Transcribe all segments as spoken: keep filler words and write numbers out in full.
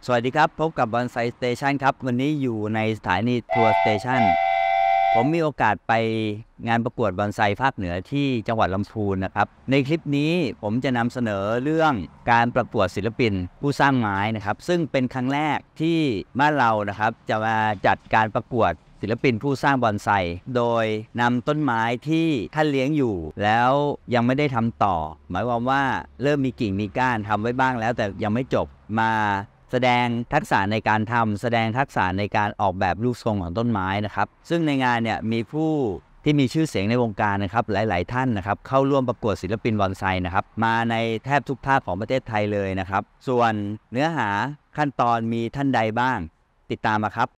สวัสดีครับพบกับบอนไซสเตชันครับวันนี้อยู่ในสถานีทัวร์สเตชันผมมีโอกาสไปงานประกวดบอนไซภาคเหนือที่จังหวัดลำพูนนะครับในคลิปนี้ผมจะนำเสนอเรื่องการประกวดศิลปินผู้สร้างไม้นะครับซึ่งเป็นครั้งแรกที่บ้านเรานะครับจะมาจัดการประกวดศิลปินผู้สร้างบอนไซโดยนำต้นไม้ที่ท่านเลี้ยงอยู่แล้วยังไม่ได้ทำต่อหมายความว่าเริ่มมีกิ่งมีก้านทำไว้บ้างแล้วแต่ยังไม่จบมาแสดงทักษะในการทำแสดงทักษะในการออกแบบรูปทรงของต้นไม้นะครับซึ่งในงานเนี่ยมีผู้ที่มีชื่อเสียงในวงการนะครับหลายๆท่านนะครับเข้าร่วมประกวดศิลปินบอนไซนะครับมาในแทบทุกภาคของประเทศไทยเลยนะครับส่วนเนื้อหาขั้นตอนมีท่านใดบ้างติดตามมาครับ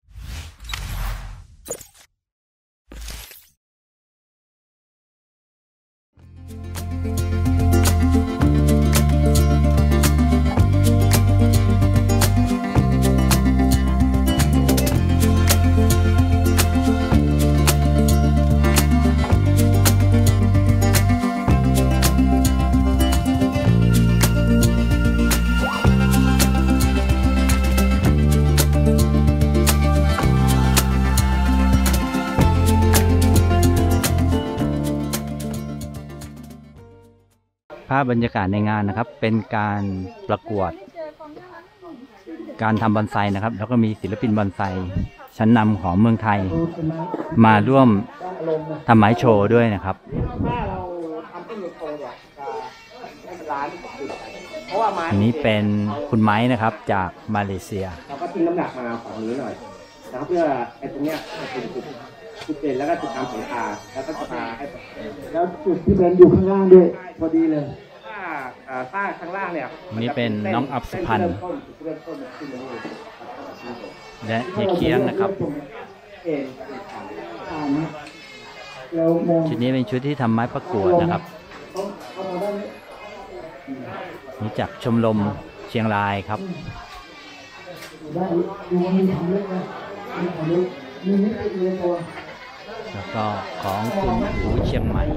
ภาพบรรยากาศในงานนะครับเป็นการประกวดการทำบอนไซนะครับแล้วก็มีศิลปินบอนไซชั้นนำของเมืองไทยมาร่วมทำไม้โชว์ด้วยนะครับอันนี้เป็นคุณไม้นะครับจากมาเลเซียเราก็ทิ้งน้ำหนักมาฝั่งนี้หน่อยนะครับเพื่อไอ้ตรงเนี้ยเป็นจุดจุดเด่นแล้วก็จุดทำสังคาแล้วก็จะมาให้แล้วจุดที่เป็นอยู่ข้างล่างด้วยพอดีเลยถ้าถ้าข้างล่างเนี่ยนี่เป็นน้องอับสุพรรณและเฮียเคียงนะครับชุดนี้เป็นชุดที่ทำไม้ประกวดนะครับนี่จากชมรมเชียงรายครับแล้วก็ของคุณหูเชียงใหม่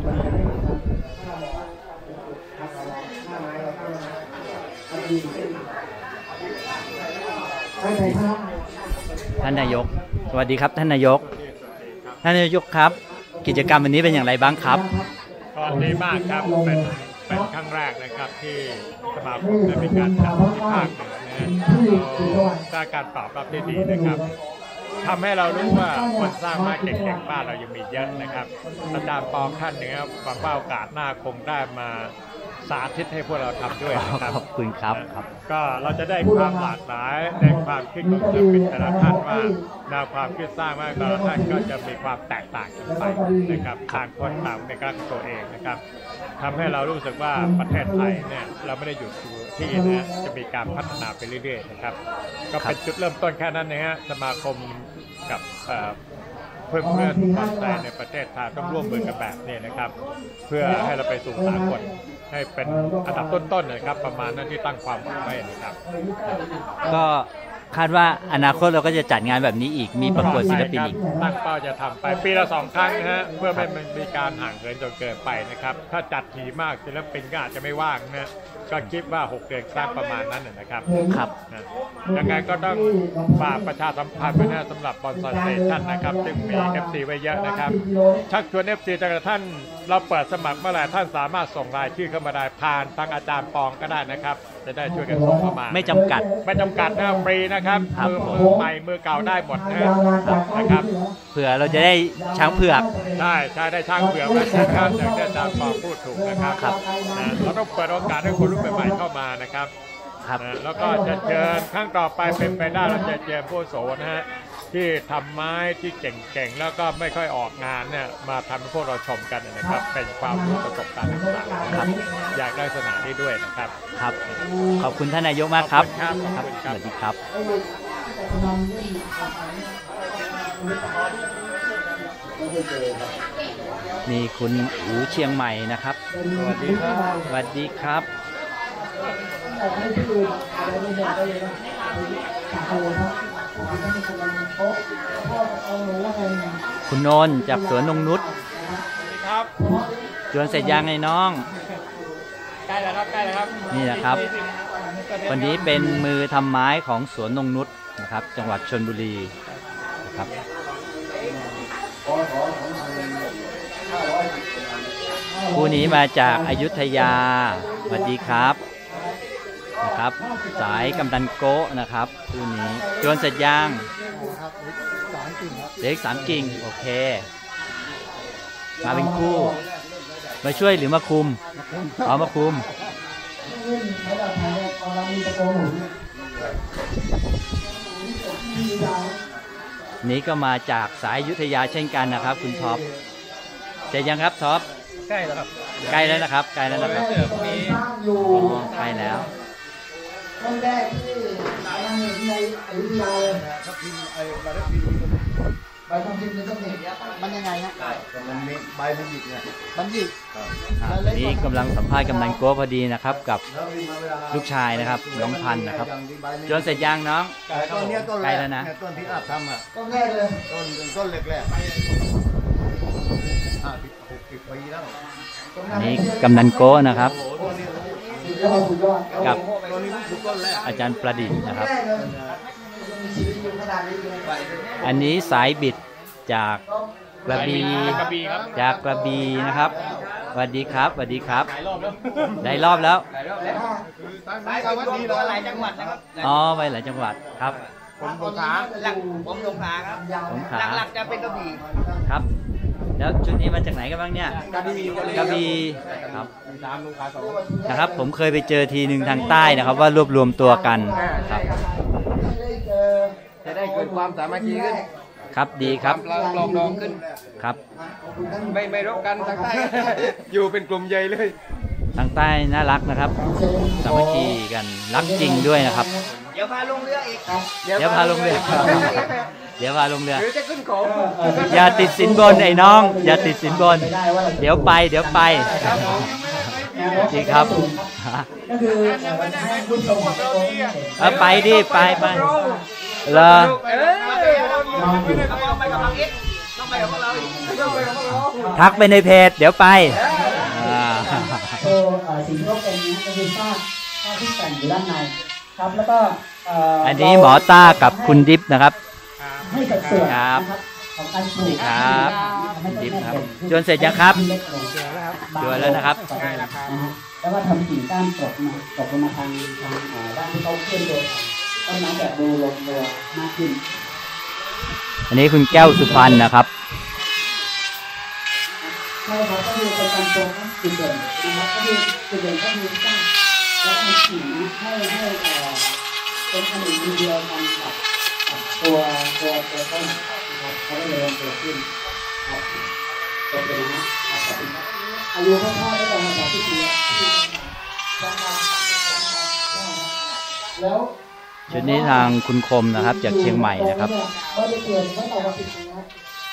ท่านนายกสวัสดีครับท่านนายกท่านนายกครับกิจกรรมวันนี้เป็นอย่างไรบ้างครับก็ดีมากครับเป็นเป็นครั้งแรกนะครับที่สมาคมได้มีการจัดที่ภาคเหนือนะได้การตอบรับได้ดีนะครับทำให้เรารู้ว่าคนสร้างไม้เก่งๆบ้านเรายังมีเยอะนะครับอาจารย์ปองท่านหนึ่งหวังว่าโอกาสหน้าคงได้มาสาธิตให้พวกเราทำด้วยนะครับขอบคุณครับก็เราจะได้ความหลากหลายในความคิดของศิลปินแต่ละท่านว่าแนวความคิดสร้างไม้แต่ละท่านก็จะมีความแตกต่างกันไปนะครับต่างคนต่างในการตัวเองนะครับทำให้เรารู้สึกว่าประเทศไทยเนี่ยเราไม่ได้หยุดที่นะจะมีการพัฒนาไปเรื่อยๆนะครับก็เป็นจุดเริ่มต้นแค่นั้นนะฮะสมาคมกับเพื่อนเพื่อนบอนไซในประเทศไทยต้องร่วมมือกันแบบนี้นะครับเพื่อให้เราไปสู่สากลให้เป็นอันดับต้นๆนะครับประมาณนั้นที่ตั้งความหวังไว้นะครับก็คาดว่าอนาคตเราก็จะจัดงานแบบนี้อีกมีประกวดศิลปินอีกตั้งเป้าจะทำไปปีละสองครั้งนะฮะเพื่อไม่มีการห่างเหินจนเกินไปนะครับถ้าจัดถี่มากศิลปินก็อาจจะไม่ว่างนะก็คิดว่าหกเดือนครั้งประมาณนั้นนะครับครับยังไงก็ต้องฝากประชาสัมพันธ์ไว้นะสำหรับบอนไซสเตชันนะครับซึ่งมี เอฟ ซี ไว้เยอะนะครับชักชวน เอฟ ซี จากท่านเราเปิดสมัครเมื่อไหร่ท่านสามารถส่งรายชื่อเข้ามาได้ผ่านทางอาจารย์ปองก็ได้นะครับจะได้ช่วยกันส่งเข้ามาไม่จำกัดไม่จำกัดนะฟรีนะครับมือมือใหม่มือเก่าได้หมดนะครับเผื่อเราจะได้ช้างเผือกใช่ใช่ได้ช้างเผือกนะครับอย่างที่อาจารย์ปองพูดถูกนะครับเราต้องเปิดโอกาสให้คนรุ่นใหม่ๆเข้ามานะครับแล้วก็จะเชิญครั้งต่อไปเป็นไปได้เราจะเชิญผู้โสนะฮะที่ทำไม้ที่เก่งๆแล้วก็ไม่ค่อยออกงานเนี่ยมาทำให้พวกเราชมกันนะครับเป็นความรู้ประสบการณ์ต่างๆครับอยากได้สนามนี้ด้วยนะครับครับขอบคุณท่านนายกมากครับครับสวัสดีครับนี่คุณหูเชียงใหม่นะครับสวัสดีครับสวัสดีครับคุณโนนจากสวนนงนุชครับจวนเสร็จยังไงน้องใกล้แล้วครับใกล้แล้วครับนี่นะครับวันนี้เป็นมือทำไม้ของสวนนงนุชนะครับ จังหวัดชลบุรีนะครับคู่นี้มาจากอยุธยาสวัสดีครับนะครับสายกำนันโกะนะครับคู่นี้จวนเสร็จย่างเล็กสามกิ่งโอเคมาเป็นคู่มาช่วยหรือมาคุมเอามาคุมนี้ก็มาจากสายอยุธยาเช่นกันนะครับคุณท็อปเสร็จยังครับท็อปใกล้แล้วครับใกล้แล้วนะครับใกล้แล้วนะครับอ๋อใกล้แล้วต้นแรกที่ทำในอยุธยาเลยใบทองพิมพ์ในต้นเหตุมันยังไงฮะมันใบมันหยิกเนี่ยมันหยิกนี่กำลังสัมภาษณ์กำนันโก้พอดีนะครับกับลูกชายนะครับน้องพันธุ์นะครับจนเสร็จยังน้องต้นนี้ต้นใกล้แล้วนะต้นที่อาบทำอ่ะต้นแรกเลยต้นต้นแรกๆอ่าหกสิบปีแล้วนี่กำนันโก้นะครับกับอาจารย์ประดิษฐ์นะครับอันนี้สายบิดจากกระบี่จากกระบี่นะครับสวัสดีครับสวัสดีครับได้รอบแล้วหลายจังหวัดนะครับอ๋อไปหลายจังหวัดครับผมสงขลาหลักผมสงขลาครับสงขลาหลักๆจะเป็นกระบี่ครับแล้วชุดนี้มาจากไหนกันบ้างเนี่ยกระบี่กระบี่ครับนะครับผมเคยไปเจอทีหนึ่งทางใต้นะครับว่ารวบรวมตัวกันครับจะได้เกิดความสามัคคีขึ้นครับดีครับลองลองขึ้นครับไม่ไม่รบกันทางใต้อยู่เป็นกลุ่มใหญ่เลยทางใต้น่ารักนะครับสามัคคีกันรักจริงด้วยนะครับเดี๋ยวพาลงเรืออีกเดี๋ยวพาลงเรือเดี๋ยวพาลงเรือหรือจะขึ้นเขาอย่าติดสินบนไอ้น้องอย่าติดสินบนเดี๋ยวไปเดี๋ยวไปดีครับเอาไปดิไปไปเลยทักไปในเพจเดี๋ยวไปโชว์สิ่งที่เขาเป็นนี้ก็คือผ้าผ้าที่แต่งอยู่ด้านในครับแล้วก็อันนี้หมอต้ากับคุณดิฟนะครับให้สัดส่วนครับนี่ครับดิฟครับจนเสร็จยังครับจวนแล้วนะครับแล้วก็ทำกิ่งก้านตกมาตกลงมาทางทางด้านที่เขาเคลื่อนตัวต้นไม้แบบดูลงตัวมากขึ้นอันนี้คุณแก้วสุพรรณนะครับใช่ครับก็คือเป็นการตรงจุดเด่นนะครับก็คือจุดเด่นก็คือก้านแล้วมีกิ่งนะให้ให้เป็นอันหนึ่งเดียวกันกับตัวตัวตัวต้นนะครับเขาได้ลงตัวขึ้นครับเป็นไปนะอายุพ่อพ่อได้ประมาณสองสิบปีแล้วชุดนี้ทางคุณคมนะครับจากเชียงใหม่นะครับก็จะเปลี่ยนไม่ต่ำกว่าสิบปีครับ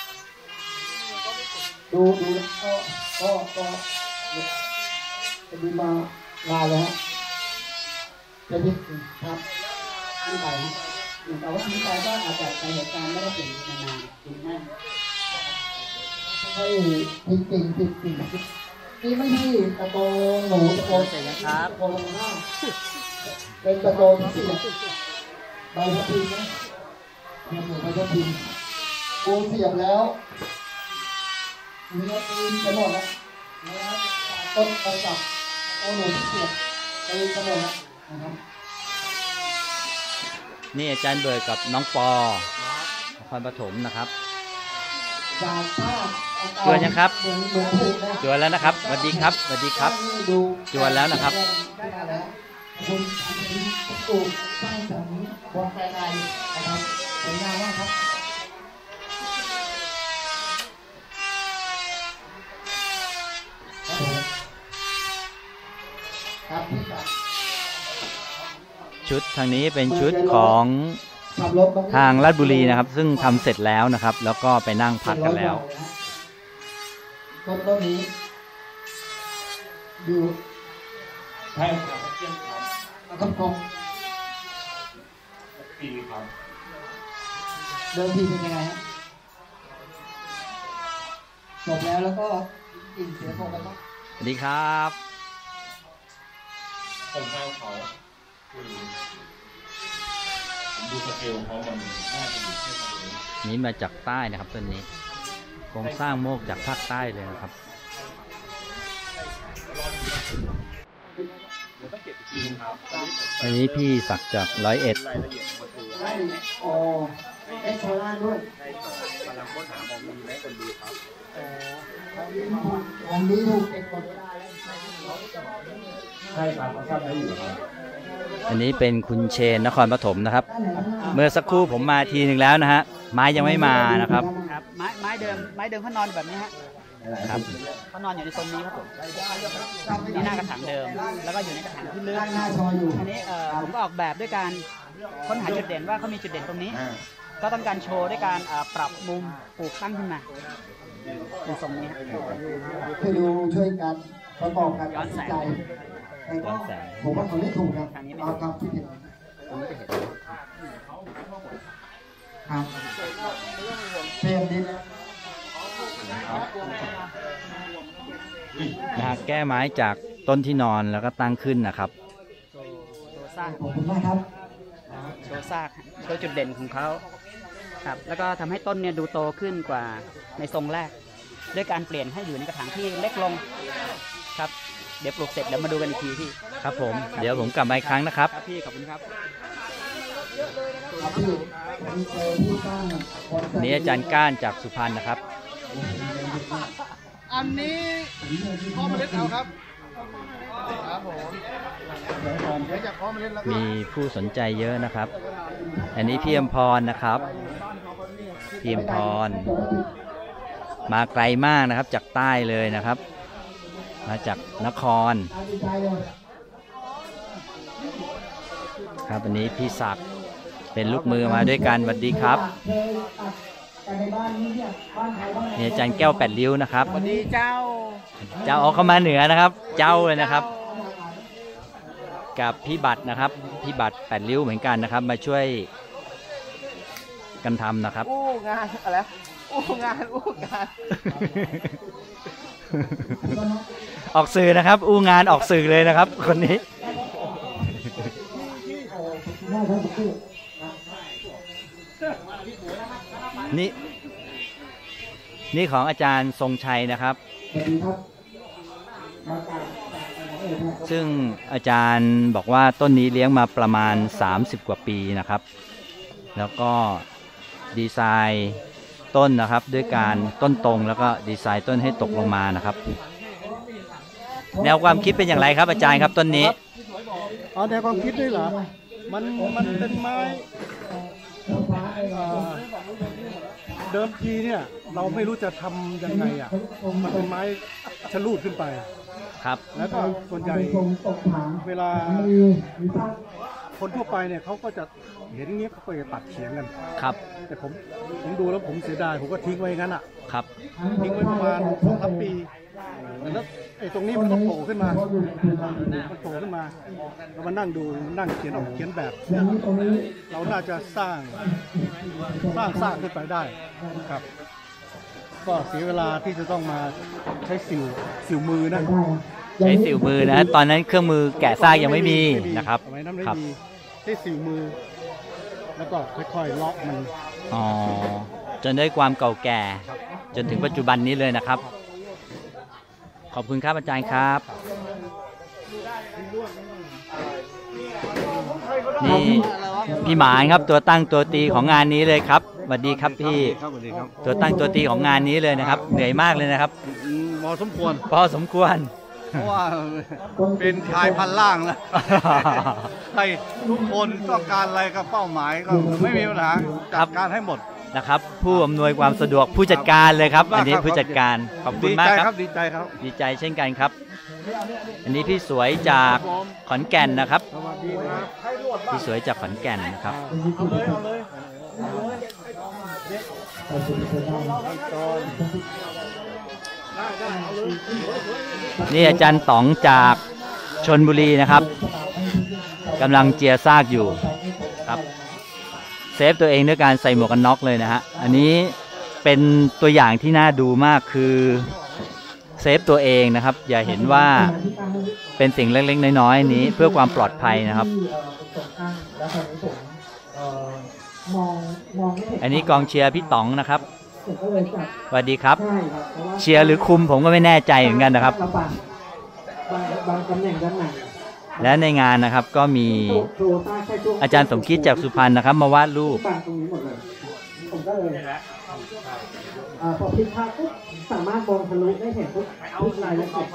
ดูดูก็ก็ก็จะดูมาลาเลยฮะจะยึดครับที่ไปแต่ว่าที่ไปก็อาจจะในเหตุการณ์ไม่ได้เป็นนานๆจริงไหมให้จริงจริงจริงจริงนี่ไม่ใช่ตะโกนหนูตะโกนเสียงครับตะโกนลงหน้าเป็นตะโกนที่เสียงใบพัดพิมพ์นะเห็นหนูใบพัดพิมพ์กูเสียบแล้วเนื้อปืนจะหมดแล้วนะครับต้นกระสับเอาหนูเสียบปืนจะหมดแล้วนะครับนี่อาจารย์เบิร์ดกับน้องปอนครปฐมนะครับจวนยังครับจวนแล้วนะครับสวัสดีครับสวัสดีครับจวนแล้วนะครับคุณตู่สร้างสรรค์บอลไฟไทยนะครับสวยงามมากครับครับพี่ครับชุดทางนี้เป็นชุดของทางราชบุรีนะครับซึ่งทำเสร็จแล้วนะครับแล้วก็ไปนั่งพักกันแล้วต้นต้นนี้ดูใช่ครับครับผมปีครับเดิมทีเป็นยังไงฮะจบแล้วแล้วก็กิ่งเสียงลงไปบ้างสวัสดีครับผมข้าวเขาดูสเกลเขามันน่าจะอยู่แค่ตรงนี้นี้มาจากใต้นะครับต้นนี้โครงสร้างโมกจากภาคใต้เลยนะครับอันนี้พี่ศักดิ์จากร้อยเอ็ดได้ออได้โซล่าด้วยกำลังค้นหามองมีไหมคนดูครับมองนี้ถูกเก็บหมดเวลาแล้วใช่ครับเขาทราบได้อยู่ครับอันนี้เป็นคุณเชนนครปฐมนะครับเมื่อสักครู่ผมมาทีหนึ่งแล้วนะฮะไม้ยังไม่มานะครับครับไม้ไม้เดิมไม้เดิมเขานอนแบบนี้ฮะครับเขานอนอยู่ในโซนนี้ครับผมนี่หน้ากระถางเดิมแล้วก็อยู่ในกระถางที่ลึกหน้าซอยอยู่อันนี้เอ่อผมก็ออกแบบด้วยการค้นหาจุดเด่นว่าเขามีจุดเด่นตรงนี้ ก็ต้องการโชว์ด้วยการเอ่อปรับมุมปลูกตั้งขึ้นมาเป็นทรงนี้คือดูช่วยกันประกอบกันย้อนแสงใจแต่ก็ผมว่าเขาไม่ถูกครับเอาครับที่ผิดตรงนี้จะเห็นครับเพียงนิดนะฮะแก้ไม้จากต้นที่นอนแล้วก็ตั้งขึ้นนะครับโชว์สร้างขอบคุณมากครับโชว์ซากโชว์จุดเด่นของเขาครับแล้วก็ทำให้ต้นเนี่ยดูโตขึ้นกว่าในทรงแรก ด้วยการเปลี่ยนให้อยู่ในกระถางที่เล็กลงครับเดี๋ยวปลูกเสร็จเดี๋ยวมาดูกันอีกทีพี่ครับผมเดี๋ยวผมกลับมาอีกครั้งนะครับครับพี่ขอบคุณครับที่มีเจอที่สร้างคอนเสิร์ตนี่อาจารย์ก้านจากสุพรรณนะครับอันนี้พ่อเมล็ดเอาครับ ครับผมเดี๋ยวจากพ่อเมล็ดแล้วก็มีผู้สนใจเยอะนะครับ อันนี้พี่อมพรนะครับพี่อมพรมาไกลมากนะครับจากใต้เลยนะครับ มาจากนครครับอันนี้พี่ศักดิ์เป็นลูกมือมาด้วยกันสวัสดีครับนี่อาจารย์แก้วแปดริ้วนะครับสวัสดีเจ้าเจ้าออกเข้ามาเหนือนะครับ เจ้าเลยนะครับ กับพี่บัตรนะครับพี่บัตรแปดริ้วเหมือนกันนะครับ มาช่วยกันทำนะครับอู้งานอะไรอู้งานอู้งานออกสื่อนะครับ อู้งานออกสื่อเลยนะครับ คนนี้นี่นี่ของอาจารย์ทรงชัยนะครับ ซึ่งอาจารย์บอกว่าต้นนี้เลี้ยงมาประมาณสามสิบกว่าปีนะครับ แล้วก็ดีไซน์ต้นนะครับด้วยการต้นตรงแล้วก็ดีไซน์ต้นให้ตกลงมานะครับ แนวความคิดเป็นอย่างไรครับอาจารย์ครับต้นนี้อ๋อแนวความคิดด้วยเหรอ มันมันเป็นไม้อ่าเดิมทีเนี่ยเราไม่รู้จะทำยังไงอ่ะ มันเป็นไม้ชะลูดขึ้นไปครับแล้วก็ส่วนใหญ่เวลาคนทั่วไปเนี่ยเขาก็จะเห็นอย่างนี้เขาก็จะตัดเฉียงกันครับแต่ผมผมดูแล้วผมเสียดายผมก็ทิ้งไว้งั้นอ่ะครับทิ้งไว้ประมาณสองสามปีแล้วไอ้ตรงนี้มันก็โผล่ขึ้นมามันโผล่ขึ้นมาเรามานั่งดูนั่งเขียนออกเขียนแบบเราน่าจะสร้างสร้างสร้างขึ้นไปได้ครับ ก็เสียเวลาที่จะต้องมาใช้สิวสิวมือนะใช้สิวมือนะตอนนั้นเครื่องมือแกะซากยังไม่มีนะครับสมัยนั้นไม่ครับมีใช้สิวมือ แล้วก็ค่อยๆเลาะมันอ๋อจนได้ความเก่าแก่จนถึงปัจจุบันนี้เลยนะครับ ขอบคุณครับอาจารย์ครับ นี่พี่หมานครับตัวตั้งตัวตีของงานนี้เลยครับสวัสดีครับพี่ตัวตั้งตัวตีของงานนี้เลยนะครับเหนื่อยมากเลยนะครับพอสมควรพอสมควรเพราะว่าเป็นชายพันล่างแล้วใครทุกคนต้องการอะไรก็เป้าหมายก็ไม่มีปัญหาจัดการให้หมดนะครับผู้อำนวยความสะดวกผู้จัดการเลยครับ อันนี้ผู้จัดการขอบคุณมากครับดีใจครับดีใจเช่นกันครับ อันนี้พี่สวยจากขอนแก่นนะครับสวัสดีครับพี่สวยจากขอนแก่นนะครับเอาเลยเอาเลยเอาเลยได้ได้เอาเลยนี่อาจารย์ต๋องจากชลบุรีนะครับกำลังเจียซากอยู่ครับเซฟตัวเองด้วยการใส่หมวกกันน็อกเลยนะฮะอันนี้เป็นตัวอย่างที่น่าดูมากคือเซฟตัวเองนะครับอย่าเห็นว่าเป็นสิ่งเล็กๆน้อยๆนี้เพื่อความปลอดภัยนะครับางแล้วคราวนี้ผมเอ่อมองมองไม่เห็นอันนี้กองเชียร์พี่ต๋องนะครับผมก็เลยจับสวัสดีครับใช่ครับเพราะว่าเชียร์หรือคุมผมก็ไม่แน่ใจเหมือนกันนะครับลำบากบางบางตำแหน่งด้านหลังและในงานนะครับก็มีโชว์ใต้แค่ช่วงอาจารย์สมคิดจากสุพรรณนะครับ มาวาดรูปบางตรงนี้หมดเลยผมก็เลยอ่าพอพลิกภาพปุ๊บสามารถมองทะลุได้เห็นทุกทุกรายละเอีย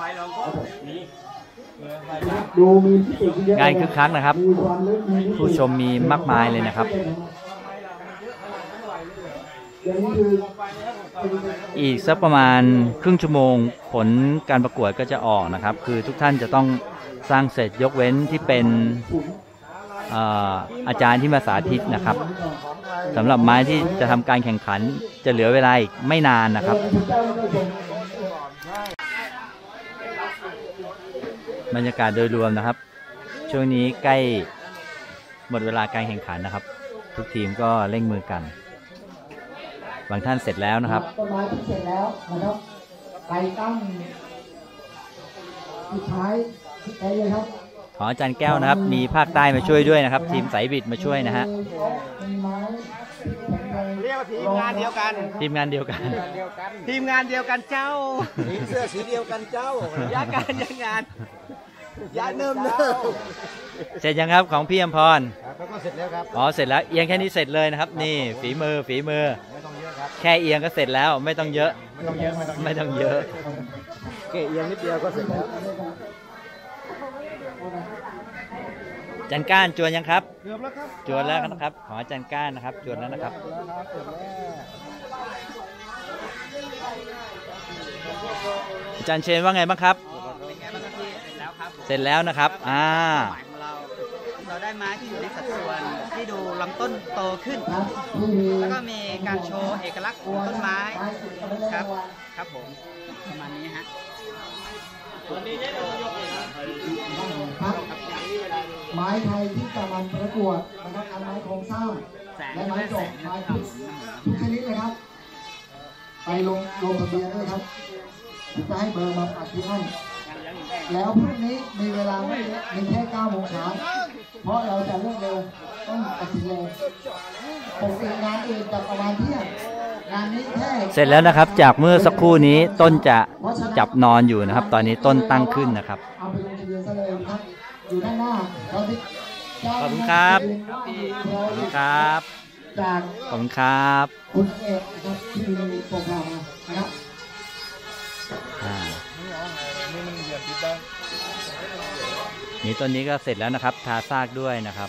ดดูมีพิเศษเยอะงานคึกคักนะครับมีความลึกมีพิเศษผู้ชมมีมากมายเลยนะครับอย่างนี้คืออีกสักประมาณครึ่งชั่วโมงผลการประกวดก็จะออกนะครับ คือทุกท่านจะต้องสร้างเสร็จยกเว้นที่เป็นเอ่ออาจารย์ที่มาสาธิตนะครับสำหรับไม้ที่จะทำการแข่งขันจะเหลือเวลาอีกไม่นานนะครับ บรรยากาศโดยรวมนะครับ ช่วงนี้ใกล้หมดเวลาการแข่งขันนะครับ ทุกทีมก็เร่งมือกันบางท่านเสร็จแล้วนะครับต้นไม้ที่เสร็จแล้วนะครับไปตั้งสุดท้ายที่ไปเลยครับขออาจารย์แก้วนะครับ มีภาคใต้มาช่วยด้วยนะครับ ทีมสายบิดมาช่วยนะฮะเรียกว่าทีมงานเดียวกันทีมงานเดียวกันทีมงานเดียวกันเจ้าเสื้อสีเดียวกันเจ้าย้ายการย้ายงานย้ายเนิ่มเนิ่มเสร็จยังครับของพี่อมพรครับก็เสร็จแล้วครับอ๋อเสร็จแล้วเอียงแค่นี้เสร็จเลยนะครับ นี่ฝีมือฝีมือไม่ต้องเยอะครับแค่เอียงก็เสร็จแล้วไม่ต้องเยอะไม่ต้องเยอะไม่ต้องไม่ต้องเยอะเกะเอียงนิดเดียวก็เสร็จแล้วอาจารย์ก้านจวนยังครับเกือบแล้วครับจวนแล้วนะครับ ของอาจารย์ก้านนะครับจวนแล้วนะครับแล้วครับเกือบแล้วอาจารย์เชนว่าไงบ้างครับเป็นไงบ้างครับพี่เสร็จแล้วครับเสร็จแล้วนะครับอ่าหมายของเรา เราได้ไม้ที่อยู่ในสัดส่วนที่ดูลำต้นโตขึ้น แล้วก็มีการโชว์เอกลักษณ์ของต้นไม้ครับครับผมประมาณนี้ฮะไม้ไทยที่จะมันประกวดนะครับทั้งไม้โครงสร้างแสงและไม้แสจบงไม้ครัทุบกทุกชนิดเลยครับ ไปลงลงทะเบียนด้วยครับจะให้เบอร์มาปัดที่นั่นแล้วพรุ่งนี้มีเวลาไม่เยอะมีแค่เก้าโมงเช้าเพราะเราจะเลิกเร็วต้องตัดสินเร็วปกติงานอื่นจะประมาณเที่ยงงานนี้แค่เสร็จแล้วนะครับ จากเมื่อสักครู่นี้ต้นจะจับนอนอยู่นะครับ ตอนนี้ต้นตั้งขึ้นนะครับเอาไปลงทะเบียนซะเลยครับอยู่ด้านหน้าเราที่ขอบคุณครับขอบคุณครับจากขอบคุณครับคุณเอกนะครับที่มีโปรแกรมมานะครับอ่านี่ต้นนี้ก็เสร็จแล้วนะครับ ทาซากด้วยนะครับ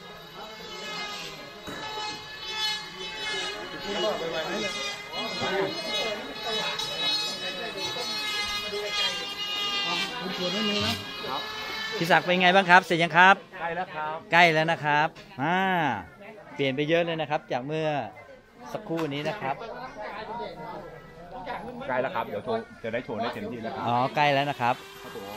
พี่ศักดิ์เป็นไงบ้างครับ เสร็จยังครับใกล้แล้วครับใกล้แล้วนะครับอ่าเปลี่ยนไปเยอะเลยนะครับ จากเมื่อสักครู่นี้นะครับใกล้แล้วครับ เดี๋ยวโชว์จะได้โชว์ได้เต็มที่แล้วครับอ๋อ ใกล้แล้วนะครับครับผม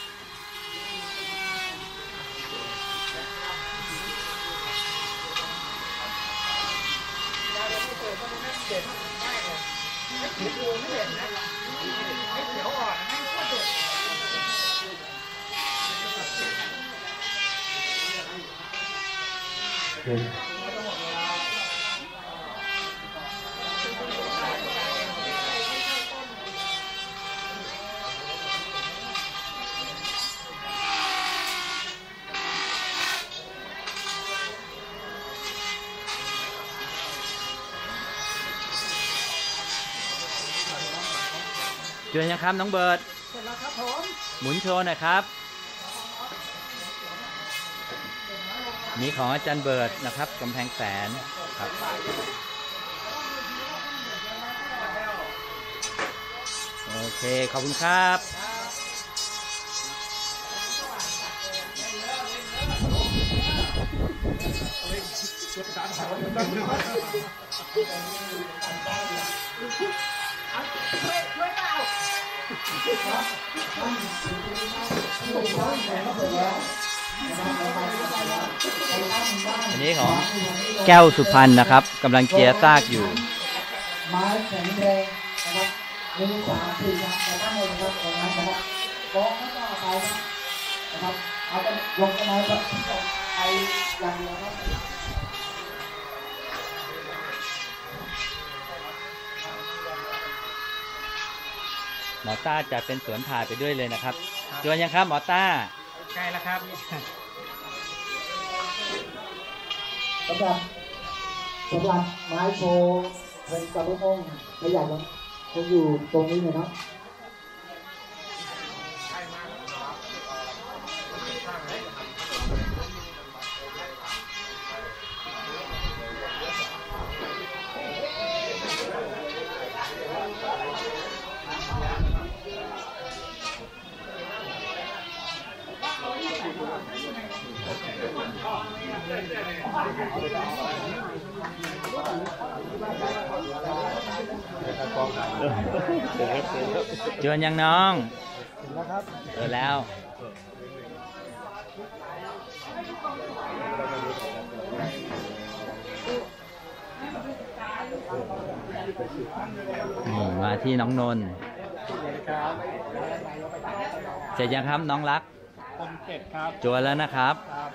เจอยังครับน้องเบิร์ดเสร็จแล้วครับผมหมุนโชว์หน่อยครับนี่ของอาจารย์เบิร์ดนะครับกำแพงแสนครับโอเคขอบคุณครับอันนี้ของแก้วสุพรรณนะครับกำลังเจียซากอยู่ไม้แข็งแรงนะครับมีสามสี่ครับแต่ถ้าหมดนะครับของนั้นนะครับกองก็ต่อไปนะครับเอาไปลงกันมาแบบไออย่างเดียวครับหมอต้าจะเป็นสวนถ่ายไปด้วยเลยนะครับจวนยังครับหมอต้าใกล้แล้วครับสำหรับสำหรับไม้โชว์เป็นกระบุงไม่อยากคงอยู่ตรงนี้เลยเนาะจวนยังน้องเออแล้วนี่มาที่น้องนนท์เสร็จยังครับน้องรักผมเสร็จครับจวนแล้วนะครับ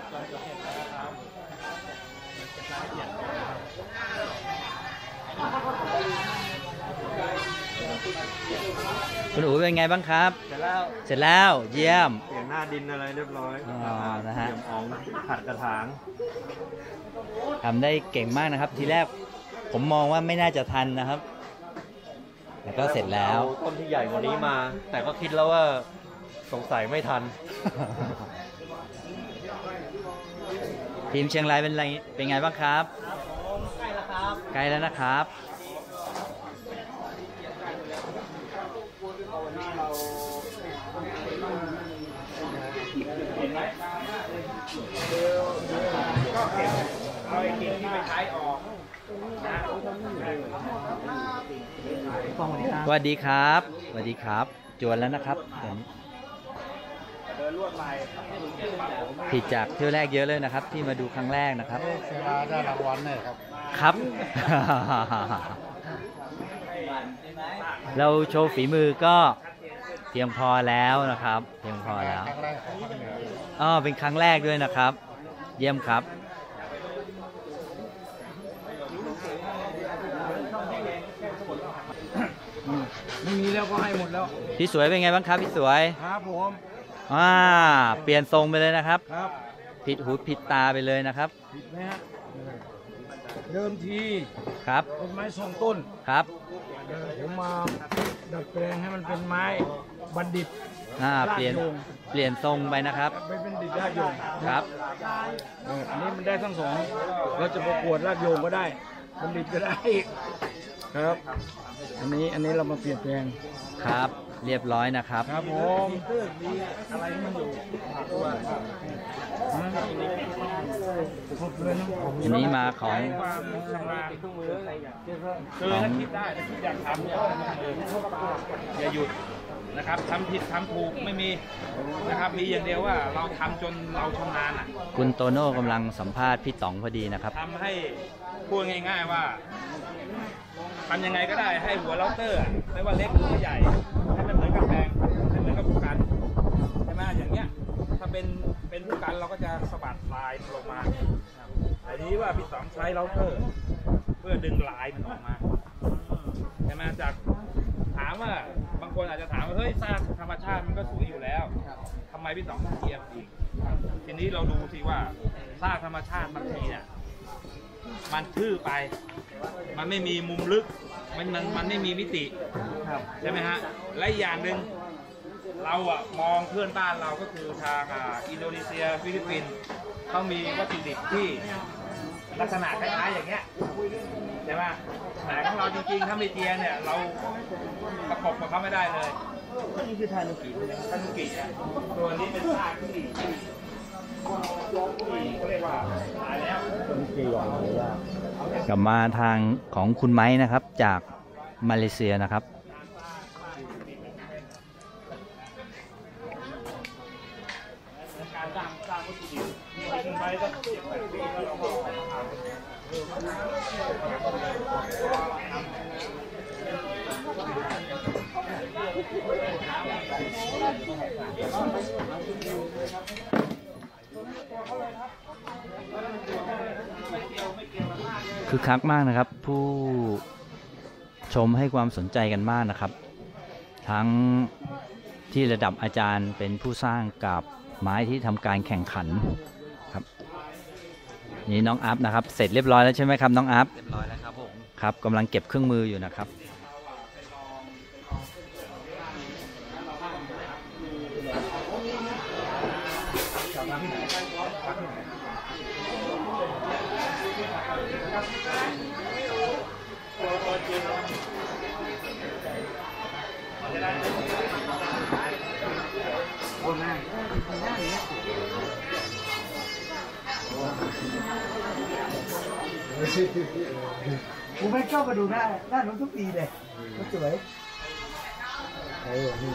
คุณอู๋เป็นไงบ้างครับเสร็จแล้วเสร็จแล้วเยี่ยมเปลี่ยนหน้าดินอะไรเรียบร้อยอ๋อนะฮะเตรียมของขัดกระถางทำได้เก่งมากนะครับทีแรกผมมองว่าไม่น่าจะทันนะครับแต่ก็เสร็จแล้วต้นที่ใหญ่กว่านี้มา แต่ก็คิดแล้วว่าสงสัยไม่ทันทีมเชียงรายเป็นไรเป็นไงบ้างครับใกล้แล้วครับใกล้แล้วนะครับก็เก็บเอาไอ้กิ่งที่ไปใช้ออกสวัสดีครับสวัสดีครับจวนแล้วนะครับผิดจากเที่ยวแรกเยอะเลยนะครับที่มาดูครั้งแรกนะครับเสียได้รางวัลเลยครับครับ เราโชว์ฝีมือก็เพียงพอแล้วนะครับเพียงพอแล้วอ๋อเป็นครั้งแรกด้วยนะครับเยี่ยมครับไม่มีแล้วก็ให้หมดแล้วพี่สวยเป็นไงบ้างครับพี่สวยครับผมอ่าเปลี่ยนทรงไปเลยนะครับครับผิดหูผิดตาไปเลยนะครับผิดไหมฮะเดิมทีครับเป็นไม้ทรงต้นครับผมมาดัดแปลงให้มันเป็นไม้บัณฑิตอ่าเปลี่ยนเปลี่ยนทรงไปนะครับไปเป็นดิดรากโยงครับอันนี้มันได้ทั้งสองเราจะประกวดรากโยงก็ได้บัณฑิตก็ได้ครับอันนี้อันนี้เรามาเปลี่ยนแปลงครับเรียบร้อยนะครับครับผมอะไรมันอยู่อันนี้มาของคือถ้าคิดได้ถ้าคิดอยากทำเนี่ยอย่าหยุดนะครับทำผิดทำถูกไม่มีนะครับมีอย่างเดียวว่าเราทำจนเราชำนาญอ่ะคุณโตโน่กำลังสัมภาษณ์พี่ต๋องพอดีนะครับทำให้พูดง่ายๆว่าทำยังไงก็ได้ให้หัวเราเตอร์ไม่ว่าเล็กหรือใหญ่ให้มันเหมือนกับแปลงให้เหมือนกับผู้กันใช่ไหมอย่างเงี้ยถ้าเป็นเป็นผู้กันเราก็จะสะบัดลายลงมาแต่นี้ว่าพี่ต๋องใช้เราเตอร์เพื่อดึงลายมันออกมาใช่ไหมจากถามว่าบางคนอาจจะถามว่าเฮ้ยซากธรรมชาติมันก็สวยอยู่แล้วทำไมพี่ต๋องต้องเทียมอีกทีนี้เราดูสิว่าซากธรรมชาติบางทีเนี่ยมันทื่อไปมันไม่มีมุมลึกมันมันมันไม่มีมิติใช่ไหมฮะและอย่างหนึ่งเราอะมองเพื่อนบ้านเราก็คือทางอ่าอินโดนีเซียฟิลิปปินส์เขามีวัตถุดิบที่ลักษณะคล้ายๆอย่างเงี้ยใช่ไหมแต่ของเราจริงๆถ้าไม่เจียเนี่ยเราประกบกับเขาไม่ได้เลยนี่คือทานุกิทานุกิเนี่ยตัวนี้เป็นซากที่เขาเรียกว่าตายแล้วกลับมาทางของคุณไม้นะครับจากมาเลเซียนะครับการสร้างสร้างวัตถุดิบคุณไม้ก็เก็บแบบนี้แล้วเราก็คือคักมากนะครับผู้ชมให้ความสนใจกันมากนะครับทั้งที่ระดับอาจารย์เป็นผู้สร้างกับไม้ที่ทำการแข่งขันครับนี่น้องอัพนะครับเสร็จเรียบร้อยแล้วใช่ไหมครับน้องอัพเรียบร้อยแล้วครับผมครับกำลังเก็บเครื่องมืออยู่นะครับผมไม่เข้ามาดูหน้าหน้าน้องทุกปีเลยมันสวยเออนี่